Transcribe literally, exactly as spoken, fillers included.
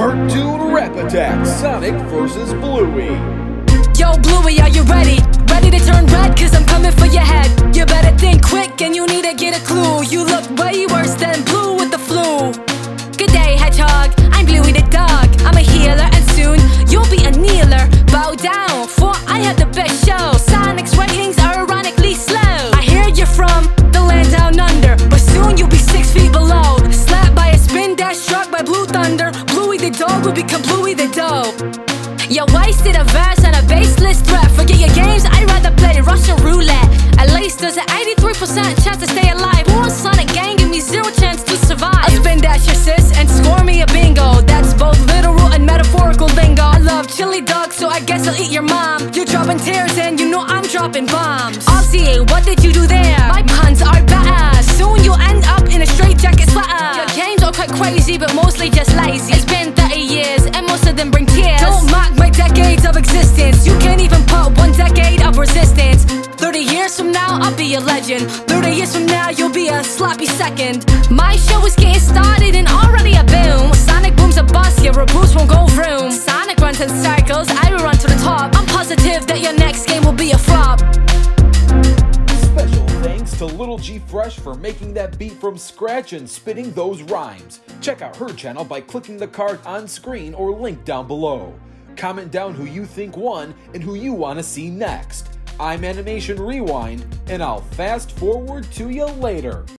Cartoon Rap Attack, Sonic versus Bluey. Yo, Bluey, are you ready? Ready to turn red? Cause I'm coming for your head. You better think quick and you need to get a clue. You look way worse than Blue with the flu. Good day, Hedgehog, I'm Bluey the dog. I'm a healer and soon you'll be a kneeler. Bow down, for I have the best show. Sonic's ratings are ironically slow. I hear you're from the land down under, but soon you'll be six feet below. Slapped by a spin dash, struck by Blue Thunder. Bluey the dog will become Bluey the dough. You wasted a verse on a baseless threat. Forget your games, I'd rather play Russian roulette. At least there's an eighty-three percent chance to stay alive. Who on Sonic Gang give me zero chance to survive? I'll spin dash your sis and score me a bingo. That's both literal and metaphorical lingo. I love chili dogs, so I guess I'll eat your mom. You're dropping tears and you know I'm dropping bombs. Ozzy, what did you do there? My puns are better. Soon you'll end up in a straitjacket sweater. Your games are quite crazy, but mostly just lazy. It's been thirty years and most of them bring tears. Don't mock my decades of existence. You can't even put one decade of resistance. Thirty years from now, I'll be a legend. Thirty years from now, you'll be a sloppy second. My show is getting started and already a boom. Sonic boom's a bust, your boots won't go vroom. Sonic runs in circles, I will run to the top. I'm positive that your next game will be a flop. Special thanks to Little G Fresh for making that beat from scratch and spitting those rhymes. Check out her channel by clicking the card on screen or link down below. Comment down who you think won and who you want to see next. I'm Animation Rewind, and I'll fast forward to you later.